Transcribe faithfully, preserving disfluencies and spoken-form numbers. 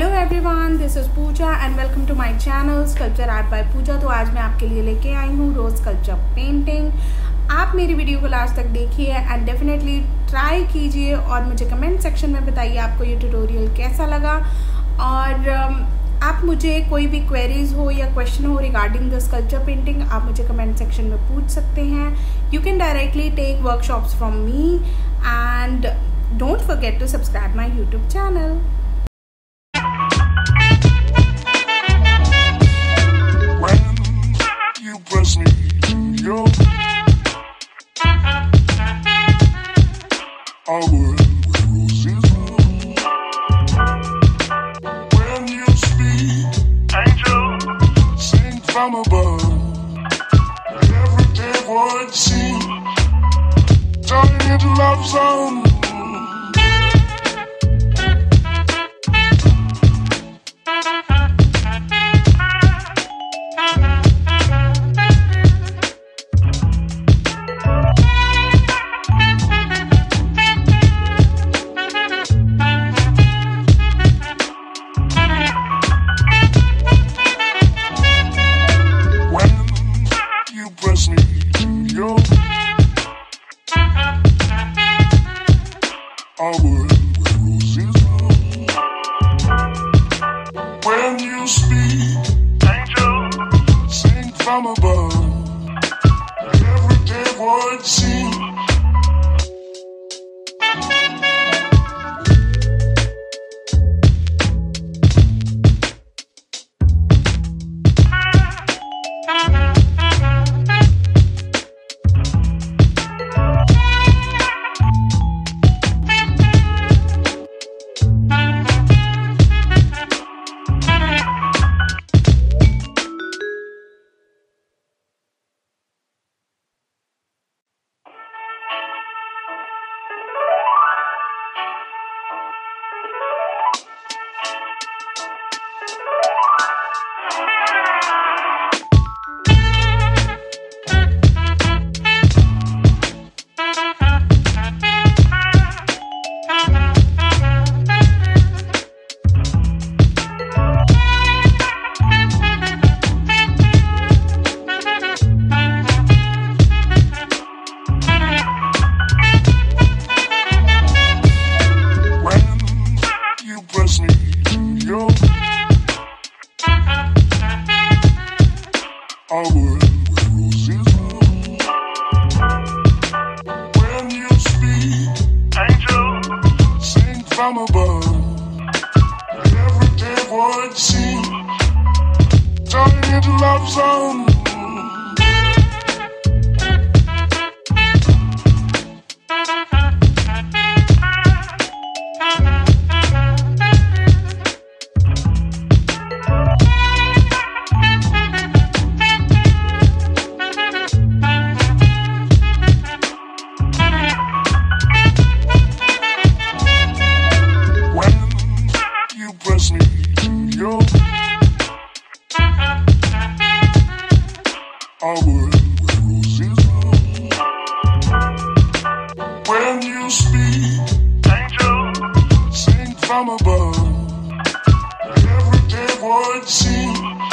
Hello everyone, this is Puja and welcome to my channel sculpture art by Puja. तो आज मैं आपके लिए लेके आई हूँ रोज स्कल्पचर पेंटिंग। आप मेरी वीडियो को लास्ट तक देखिए एंड डेफिनेटली ट्राई कीजिए और मुझे कमेंट सेक्शन में बताइए आपको ये ट्यूटोरियल कैसा लगा। और आप मुझे कोई भी क्वेरीज हो या क्वेश्चन हो रिगार्डिंग द स्कल्पचर पेंटिंग, आप मुझे कमेंट सेक्शन में पूछ सकते हैं। You can directly take workshops from me and don't forget to subscribe my YouTube channel. Press me to your our world where roses bloom. When you speak, angel, sing from above. Everyday words seem turning into love songs. Press me to your our world where roses bloom. When you speak, angel, sing from above. Everyday words seem press me to your our world where roses bloom. When you speak, angel, sing from above. Everyday words seem turning into love songs. Press me to your our world where roses bloom. When you speak, angel, sing from above. Everyday words seem